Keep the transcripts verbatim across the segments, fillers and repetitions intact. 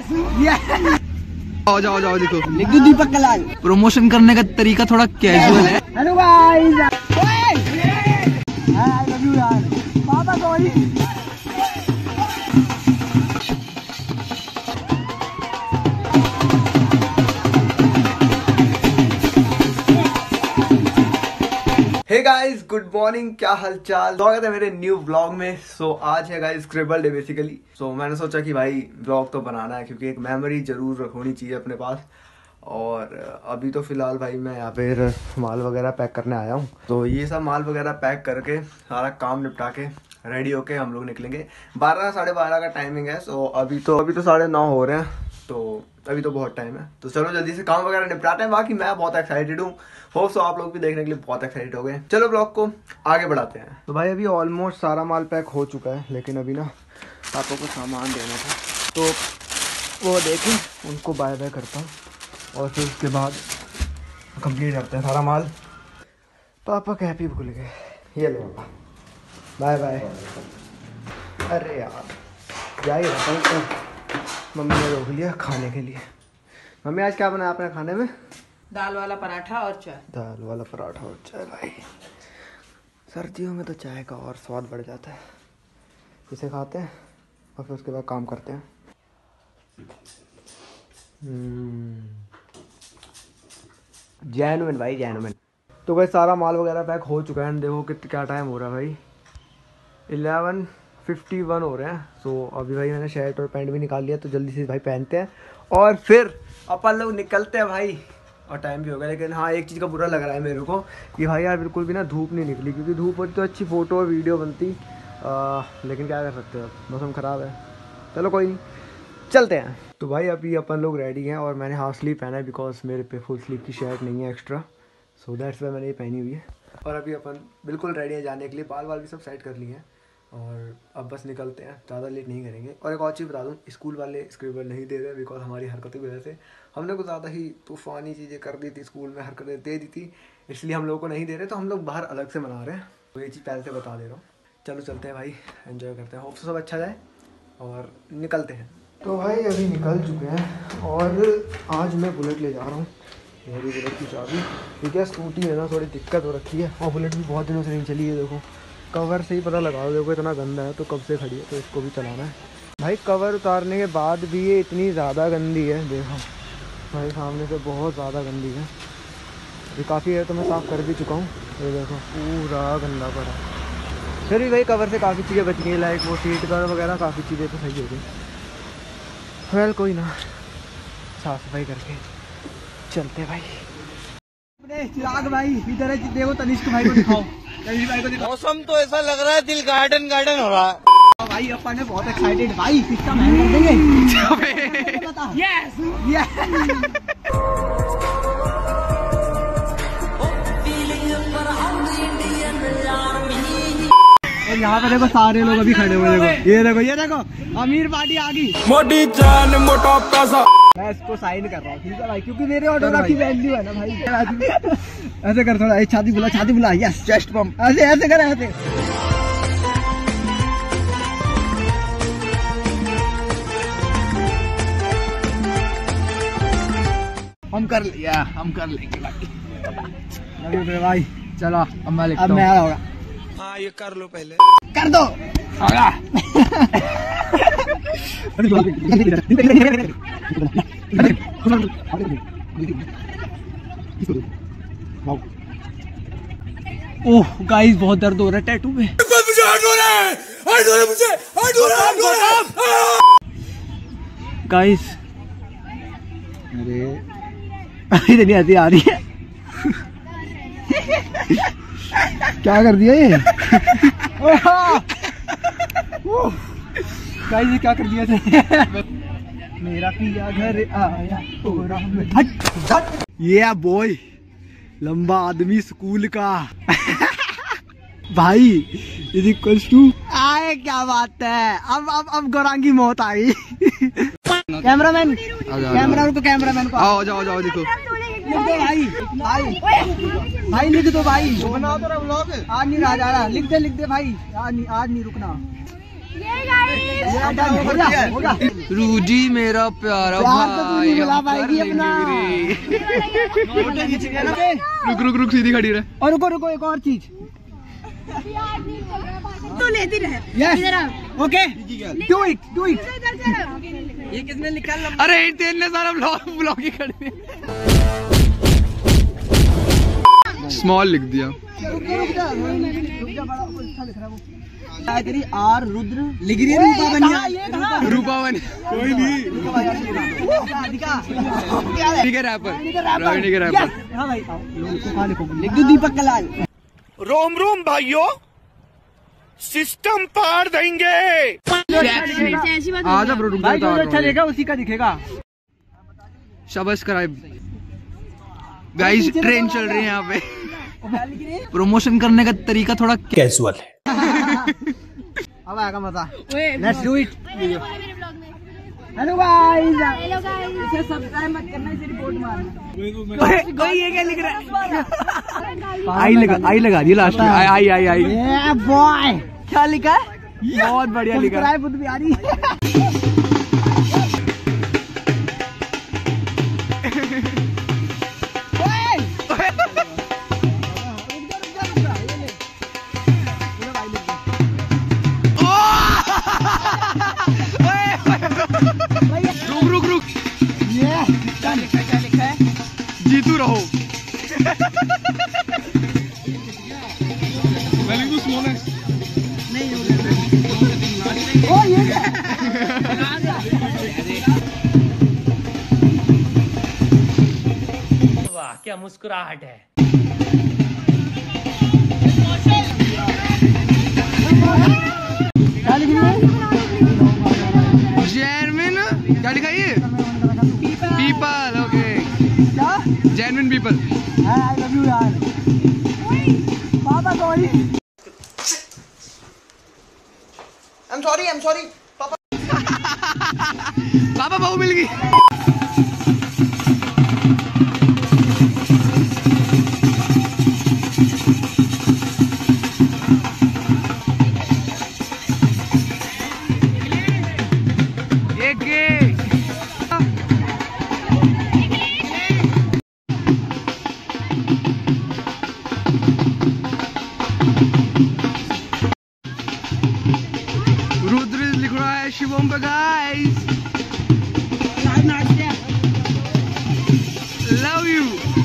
आओ जाओ जाओ देखो लिख दो दीपक कलाल। प्रमोशन करने का तरीका थोड़ा कैजुअल है। Hello guys, I love you यार, पापा sorry. Hey guys, good morning, क्या हालचाल। स्वागत है मेरे न्यू व्लॉग में। सो so, आज है guys scribble day basically. So मैंने सोचा कि भाई व्लॉग तो बनाना है क्योंकि एक मेमोरी जरूर होनी चाहिए अपने पास। और अभी तो फिलहाल भाई मैं यहाँ पे माल वगैरह पैक करने आया हूँ। तो ये सब माल वगैरह पैक करके सारा काम निपटा के रेडी होके हम लोग निकलेंगे। बारह साढ़े बारह का टाइमिंग है। सो अभी तो अभी तो साढ़े नौ हो रहे हैं, तो अभी तो बहुत टाइम है। तो चलो जल्दी से काम वगैरह निपटाते हैं। बाकी मैं बहुत एक्साइटेड हूँ, होप सो आप लोग भी देखने के लिए बहुत एक्साइटेड हो गए। चलो ब्लॉग को आगे बढ़ाते हैं। तो भाई अभी ऑलमोस्ट सारा माल पैक हो चुका है, लेकिन अभी ना पापा को सामान देना था, तो वो देखें उनको बाय बाय करता हूँ और फिर उसके बाद कंप्लीट करते हैं सारा माल। पापा के हैप्पी भूल गए, ये लो पापा बाय बाय। अरे यार जा ही रहता हूँ, तो मम्मी ने रोक लिया खाने के लिए। मम्मी आज क्या बनाया आपने खाने में? दाल वाला पराठा और चाय। दाल वाला पराठा और चाय। भाई सर्दियों में तो चाय का और स्वाद बढ़ जाता है। इसे खाते हैं और फिर उसके बाद काम करते हैं। जेन्युइन भाई जेन्युइन। तो भाई सारा माल वगैरह पैक हो चुका है। देखो कितना क्या टाइम हो रहा है भाई, इलेवन फिफ्टी वन हो रहे हैं। सो अभी भाई मैंने शर्ट और पैंट भी निकाल लिया, तो जल्दी से भाई पहनते हैं और फिर अपन लोग निकलते हैं भाई। और टाइम भी हो गया, लेकिन हाँ एक चीज़ का बुरा लग रहा है मेरे को कि भाई यार बिल्कुल भी ना धूप नहीं निकली, क्योंकि धूप होती तो अच्छी फ़ोटो और वीडियो बनती। आ, लेकिन क्या कर सकते हैं, मौसम ख़राब है। चलो कोई नहीं, चलते हैं। तो भाई अभी अपन लोग रेडी हैं और मैंने हाफ स्लीव पहना है बिकॉज मेरे पे फुल स्लीव की शर्ट नहीं है एक्स्ट्रा। सो दैट्स वाई मैंने ये पहनी हुई है। और अभी अपन बिल्कुल रेडी हैं जाने के लिए। बाल वाल भी सब सेट कर लिए हैं और अब बस निकलते हैं, ज़्यादा लेट नहीं करेंगे। और एक और चीज़ बता दूं, स्कूल वाले स्क्रिबल नहीं दे रहे बिकॉज हमारी हरकतों की वजह से हमने कुछ ज़्यादा ही तूफ़ानी चीज़ें कर दी थी, स्कूल में हरकतें दे दी थी, इसलिए हम लोग को नहीं दे रहे। तो हम लोग बाहर अलग से मना रहे हैं, तो ये चीज़ पहले से बता दे रहा हूँ। चलो चलते हैं भाई, एंजॉय करते हैं, होप सब अच्छा जाए और निकलते हैं। तो भाई अभी निकल चुके हैं और आज मैं बुलेट ले जा रहा हूँ। मेरी बुलेट की चाबी, ठीक है, स्कूटी में ना थोड़ी दिक्कत हो रखी है और बुलेट भी बहुत दिनों से नहीं चली है। देखो कवर से ही पता लगाओ, देखो इतना गंदा है, तो कब से खड़ी है, तो इसको भी चलाना है भाई। कवर उतारने के बाद भी ये इतनी ज़्यादा गंदी है, देखो भाई सामने से बहुत ज़्यादा गंदी है। ये काफ़ी है तो मैं साफ़ कर भी चुका हूँ, ये देखो पूरा गंदा पड़ा। फिर भी भाई कवर से काफ़ी चीज़ें बच गई, लाइक वो सीट कवर वगैरह काफ़ी चीज़ें तो सही हो गई। वेल कोई ना, साफ़ सफाई करके चलते भाई। चिराग भाई इधर है, देखो तनिष्क भाई को दिखाओ। तनिष्क भाई को दिखाओ। मौसम तो ऐसा लग रहा है दिल गार्डन गार्डन हो रहा है भाई। अपन ने बहुत एक्साइटेड भाई, सिस्टम हैंग कर देंगे। Yes yes. और यहाँ पे देखो सारे लोग अभी खड़े हुए, देखो ये देखो ये देखो अमीर पार्टी आ गई। मोटी जान मोटा पैसा। मैं इसको साइन कर रहा हूँ, ठीक है भाई, क्योंकि मेरे ऑटोग्राफ की वैल्यू है ना भाई। ऐसे कर, थोड़ा छाती बुला, छाती बुला, यस चेस्ट पंप, ऐसे ऐसे कर, ऐसे। हम कर लिया, हम कर लेंगे भाई। भाई चलो अब मैं लिखता हूँ। अब मैं आ होगा। हाँ ये कर लो, पहले कर दो। ओह गाइस बहुत दर्द हो रहा है टैटू में। मुझे हट हो रहा है, हट हो रहा है, मुझे हट हो रहा है, हट हो रहा है गाइस। अरे इतनी हंसी आ रही है। क्या कर दिया ये? गाइस ये क्या कर दिया था? मेरा पिया घर आया। हट हट। ये बॉय लंबा आदमी स्कूल का भाई इज इक्वल्स टू आए। क्या बात है, अब अब अब गौरांगी मौत आ गई। कैमरामैन कैमरा रुको, कैमरामैन को आओ जाओ जाओ देखो लिख दो भाई, भाई भाई लिख दो भाई। बना तो रहा व्लॉग, आज नहीं रहा जा रहा। लिख दे लिख दे भाई, आज नहीं आज नहीं रुकना। रूजी मेरा प्यारा भाई, रुक रुक रुक सीधी खड़ी रहे। और रुको रुको एक और चीज तू लेती रहे। Yes okay do it do it. ये किसने लिखा? अरे तेल ने सारा ब्लॉग ब्लॉग ही कर दिया, स्मॉल लिख दिया। तेरी आर रुद्र लिख रही है रूपा बनिया। रूपा बन कोई नहीं, ठीक है रैपर रागिनी के रैपर। हाँ भाई लिख दो दीपक कलाल। रोम रोम भाइयों, सिस्टम पार देंगे। आजा ब्रो, रुक भाई जो अच्छा लेगा उसी का दिखेगा। सब्सक्राइब गाइस, ट्रेन चल रही है यहाँ पे। प्रमोशन करने का तरीका थोड़ा कैजुअल है। अब आएगा मजा। Let's do it. Hello guys, hello guys, इसे सब्सक्राइब मत करना, इसे रिपोर्ट मारना। कोई ये क्या लिख रहा है? आई लगा आई लगा दी लास्ट में। आई आई आई आई ये बॉय क्या लिखा है? बहुत बढ़िया लिखा है। सब्सक्राइब भी आ रही है। रुक रुक रुक, ये क्या लिखा है? क्या लिखा है? जीतू रहो। ओ ये क्या? वाह क्या मुस्कुराहट है। क्या लिख रही है? जैनविन क्या लिखा है ये? पीपल। ओके, क्या? Genuine people. I love you यार। पापा sorry. I'm sorry, I'm sorry. पापा पापा बहू मिल गई। एक रुद्र लिख रहा है शिवम पे गाइस। Love you.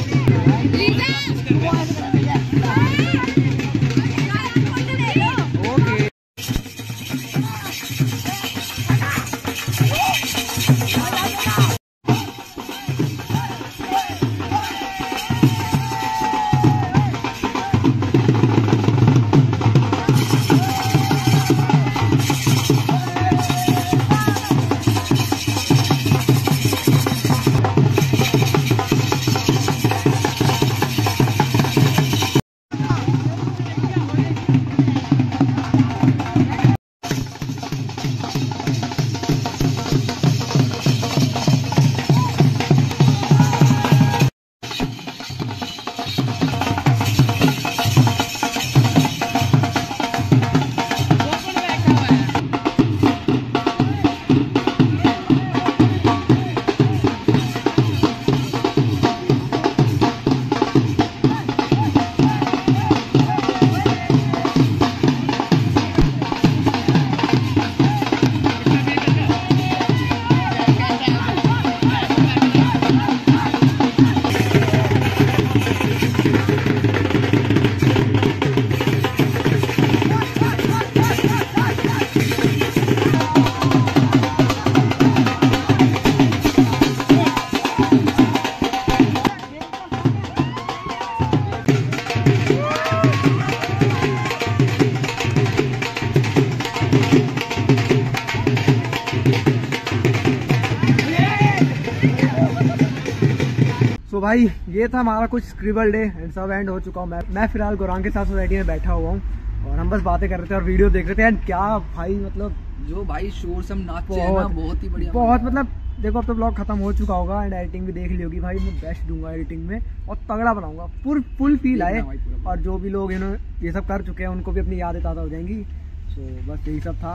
तो भाई ये था हमारा कुछ स्क्रिबल डे एंड सब एंड हो चुका हूँ। मैं मैं फिलहाल गौरांग के साथ सोसाइटी में बैठा हुआ हूँ और हम बस बातें कर रहे थे और वीडियो देख रहे थे। एंड क्या भाई मतलब जो भाई शोर सब नाचे हैं ना, बहुत ही बढ़िया। बहुत मतलब देखो अब तो ब्लॉग खत्म हो चुका होगा एंड एडिटिंग भी देख ली होगी। भाई मैं बेस्ट दूंगा एडिटिंग में और तगड़ा बनाऊंगा, फुल फुल फील आए। और जो भी लोग इन्होंने ये सब कर चुके हैं उनको भी अपनी यादें ताज़ा हो जाएंगी। सो बस यही सब था।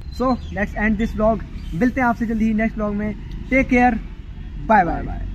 So let's end this vlog, मिलते हैं आपसे जल्दी ही नेक्स्ट व्लॉग में। Take care, bye bye bye.